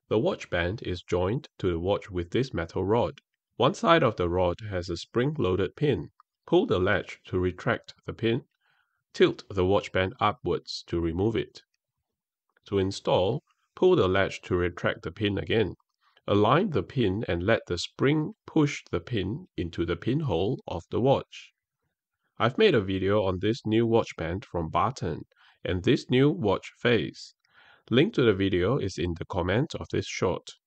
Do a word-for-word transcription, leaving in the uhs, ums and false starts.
The watch band is joined to the watch with this metal rod. One side of the rod has a spring-loaded pin. Pull the latch to retract the pin. Tilt the watch band upwards to remove it. To install, pull the latch to retract the pin again. Align the pin and let the spring push the pin into the pinhole of the watch. I've made a video on this new watch band from Barton and this new watch face. Link to the video is in the comment of this short.